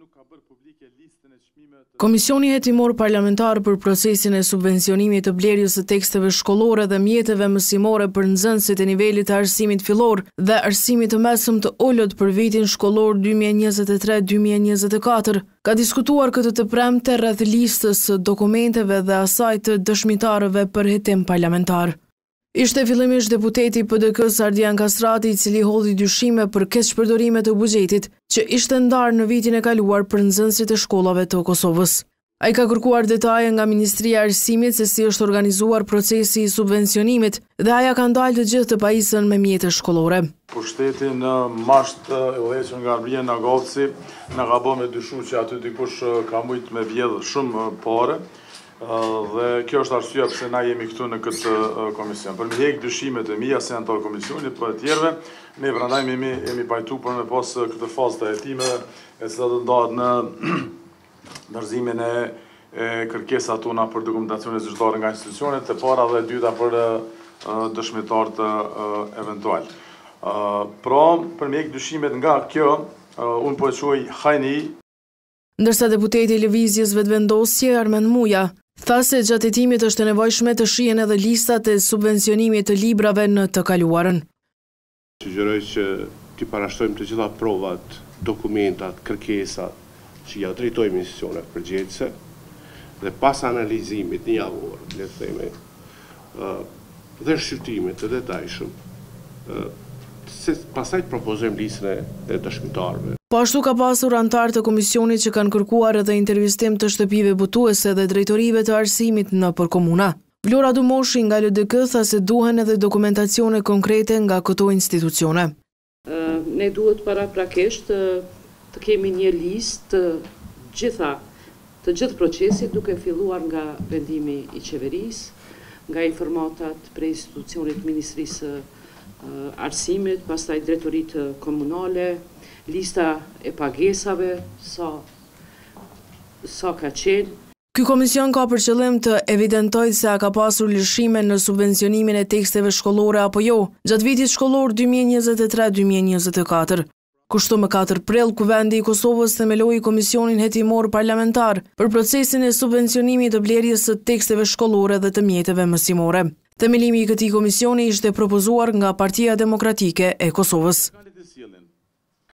Komisioni Hetimor Parlamentar për procesin e subvencionimit të blerjes së teksteve shkollore dhe mjeteve mësimore për nxënësit e nivelit të arsimit fillor dhe arsimit të mesëm të ullët për vitin shkollor 2023-2024, ka diskutuar këtë të premte rreth listës së dokumenteve dhe asaj të dëshmitarëve për hetim parlamentar. Ishte fillimisht deputeti PDK-s Ardian Kastrati i cili hodhi dyshime për keqpërdorime të buxhetit që ishte ndarë në vitin e kaluar për nxënësit e shkollave të Kosovës. Ai ka kërkuar detaje nga Ministria e Arsimit se si është organizuar procesi i subvencionimit dhe aja ka ndalë të gjithë të pajisën me mjete shkollore. Pushteti në masht e udhëhequr nga Arblien Nagovci na ka bërë me dyshu që aty dikush ka mujt me vjedhë shumë pare. Dhe kjo është arsyeja pse na jemi këtu në këtë komision. Për me hek dyshimet e mia si antar komisionit, për të tjerëve, ne prandaj jemi pajtu për me pas këtë fazë të hetimeve, e cila do ndahet në dorëzimin e kërkesave tona për dokumentacione zyrtare nga institucionet e para dhe e dyta për dëshmitarët eventual. Pra, për me hek dyshimet nga kjo, unë po e quaj hajni. Ndërsa deputeti i Lëvizjes Vetëvendosje Armen Muja tha se gjatë hetimit është e nevojshme të shihen edhe listat e subvencionimit të librave në të kaluarën. Sugjeroj që t'i parashtrojmë të gjitha provat, dokumentat, kërkesat që ja drejtojmë institucioneve përgjegjëse dhe pas analizimit një javor, le të themi, dhe shqyrtimit të detajshëm, pastaj të propozojmë listën e dëshmitarëve. Po ashtu ka pasur antar të komisionit që kanë kërkuar edhe intervistim të shtëpive butuese dhe drejtorive të arsimit në përkomuna. Vlora Dumoshi nga LDK tha se duhen edhe dokumentacione konkrete nga këto institucione. Ne duhet paraprakisht të kemi një listë të gjithë procesit duke filluar nga vendimi i qeverisë, nga informatat prej institucionit Ministrisë Arsimit, pastaj drejtoritë komunale, lista e pagesave, sa ka qenë. Ky komision ka për qëllim të evidentojë se a ka pasur lëshime në subvencionimin e teksteve shkollore apo jo, gjatë vitit shkollor 2023-2024. Kushtu më 4 prill, Kuvendi i Kosovës themeloi Komisionin Hetimor Parlamentar për procesin e subvencionimit të blerjes së teksteve shkollore dhe të mjeteve mësimore. Themelimi i këtij komisioni ishte propozuar nga Partia Demokratike e Kosovës.